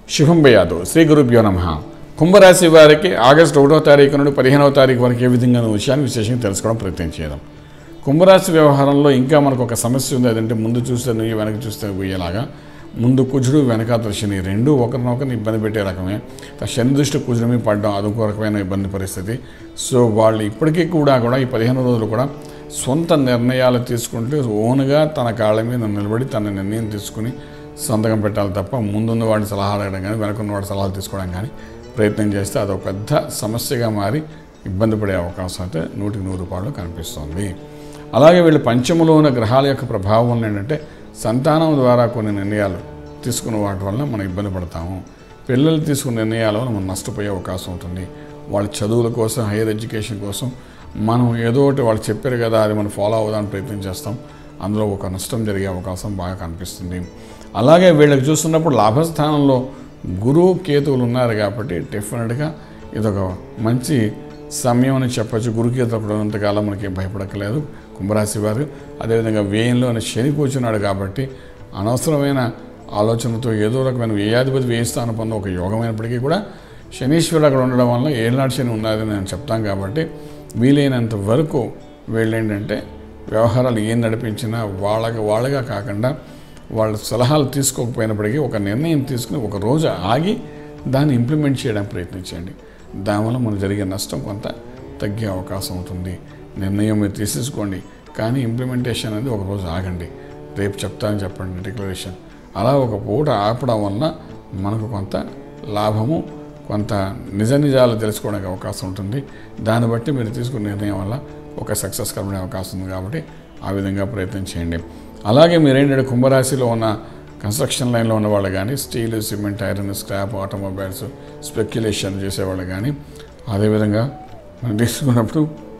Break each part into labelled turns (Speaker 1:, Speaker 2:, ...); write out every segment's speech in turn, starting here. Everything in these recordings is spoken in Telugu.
Speaker 1: శుభం భయాదు. శ్రీ గురుభ్యో నమః. కుంభరాశి వారికి ఆగస్టు 1వ తారీఖు నుండి 15వ తారీఖు వరకు ఏ విధంగా విషయాన్ని విశేషంగా తెలుసుకోవడం ప్రయత్నం చేద్దాం. కుంభరాశి వ్యవహారంలో ఇంకా మనకు ఒక సమస్య ఉంది. అదంటే ముందు చూస్తే నువ్వు వెనక చూస్తే పోయేలాగా, ముందు కుజుడు వెనకాతల శని రెండు ఒకరినొకరిని ఇబ్బంది పెట్టే రకమే. శని దృష్టి కుజుడు మీద పడడం అదొక రకమైన ఇబ్బంది పరిస్థితి. సో వాళ్ళు ఇప్పటికీ కూడా ఈ 15 రోజులు కూడా సొంత నిర్ణయాలు తీసుకుంటూ ఓన్గా తన కాళ్ళ మీద నిలబడి తన నిర్ణయం తీసుకుని సంతకం పెట్టాలి తప్ప ముందున్న వాడిని సలహాలు అడగడం కానీ వెనకున్న వాడి సలహాలు తీసుకోవడం కానీ ప్రయత్నం చేస్తే అదొక పెద్ద సమస్యగా మారి ఇబ్బంది పడే అవకాశం అయితే 100% కనిపిస్తుంది. అలాగే వీళ్ళు పంచములో ఉన్న గ్రహాల యొక్క ప్రభావం వల్ల ఏంటంటే సంతానం ద్వారా కొన్ని నిర్ణయాలు తీసుకున్న వాటి వల్ల మనం ఇబ్బంది పడతాము. పిల్లలు తీసుకున్న నిర్ణయాల వల్ల మనం నష్టపోయే అవకాశం ఉంటుంది. వాళ్ళ చదువుల కోసం, హైయర్ ఎడ్యుకేషన్ కోసం మనం ఏదో ఒకటి వాళ్ళు చెప్పారు కదా అది మనం ఫాలో అవ్వడానికి ప్రయత్నం చేస్తాం. అందులో ఒక నష్టం జరిగే అవకాశం బాగా కనిపిస్తుంది. అలాగే వీళ్ళకి చూస్తున్నప్పుడు లాభస్థానంలో గురువు కేతువులు ఉన్నారు కాబట్టి డెఫినెట్గా ఇదొక మంచి సమయం అని చెప్పచ్చు. గురుకేతులు కూడా ఉన్నంతకాలం మనకి భయపడక్కలేదు కుంభరాశి వారు. అదేవిధంగా వ్యయంలో శని కూర్చున్నాడు కాబట్టి అనవసరమైన ఆలోచనతో ఏదో రకమైన వ్యయాధిపతి వ్యయస్థానం పొంద ఒక యోగమైనప్పటికీ కూడా శనీశ్వరుడు అక్కడ ఉండడం వల్ల ఏళ్ళనాటి శని ఉన్నదని నేను చెప్తాను. కాబట్టి వీలైనంత వరకు వీళ్ళేంటంటే వ్యవహారాలు ఏం నడిపించినా వాళ్ళగా కాకుండా వాళ్ళ సలహాలు తీసుకోకపోయినప్పటికీ ఒక నిర్ణయం తీసుకుని ఒక రోజు ఆగి దాన్ని ఇంప్లిమెంట్ చేయడానికి ప్రయత్నించండి. దానివల్ల మనకు జరిగే నష్టం కొంత తగ్గే అవకాశం ఉంటుంది. నిర్ణయం మీరు తీసేసుకోండి, కానీ ఇంప్లిమెంటేషన్ అనేది ఒక రోజు ఆగండి. రేపు చెప్తానని చెప్పండి డిక్లరేషన్. అలా ఒక పూట ఆపడం వల్ల మనకు కొంత లాభము, కొంత నిజాలు తెలుసుకోవడానికి అవకాశం ఉంటుంది. దాన్ని బట్టి మీరు తీసుకున్న నిర్ణయం వల్ల ఒక సక్సెస్ కలగడానికి అవకాశం ఉంది. కాబట్టి ఆ విధంగా ప్రయత్నం చేయండి. అలాగే మీరేంటంటే కుంభరాశిలో ఉన్న కన్స్ట్రక్షన్ లైన్లో ఉన్నవాళ్ళు కానీ, steel, cement, iron, scrap, automobiles, speculation చేసేవాళ్ళు కానీ, అదేవిధంగా మనం తీసుకున్నప్పుడు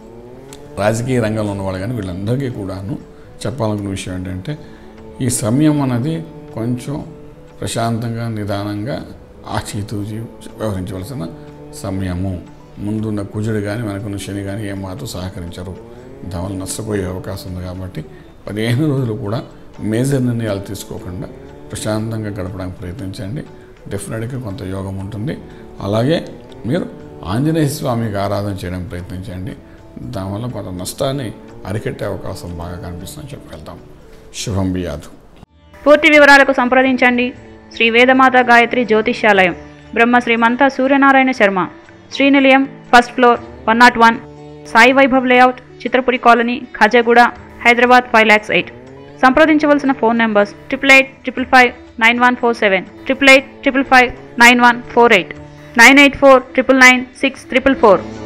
Speaker 1: రాజకీయ రంగంలో ఉన్నవాళ్ళు కానీ వీళ్ళందరికీ కూడాను చెప్పాలనుకున్న విషయం ఏంటంటే ఈ సమయం అన్నది కొంచెం ప్రశాంతంగా నిదానంగా ఆచితూచి వ్యవహరించవలసిన సమయము. ముందున్న కుజుడు కానీ వెనకున్న శని కానీ ఏమాత్రం సహకరించరు. దానివల్ల నష్టపోయే అవకాశం ఉంది. కాబట్టి 15 రోజులు కూడా మేజర్ నిర్ణయాలు తీసుకోకుండా ప్రశాంతంగా గడపడానికి ప్రయత్నించండి. డెఫినెట్గా కొంత యోగం ఉంటుంది. అలాగే మీరు ఆంజనేయ స్వామికి ఆరాధన చేయడానికి ప్రయత్నించండి. దానివల్ల కొంత నష్టాన్ని అరికట్టే అవకాశం బాగా కనిపిస్తుందని చెప్పగలుగుతాం. శుభం బియాదు.
Speaker 2: పూర్తి వివరాలకు సంప్రదించండి Shri Vedamata Gayatri Jyotishyalayam, Brahma Srimantha Suryanarayana Sharma, Srinilayam, first floor, 101, Sai Vaibhav layout, Chitrapuri colony, Khajaguda, Hyderabad 5,08,000. సంప్రదించవలసిన ఫోన్ నెంబర్స్ 8885591147, 8855591148, 984999644.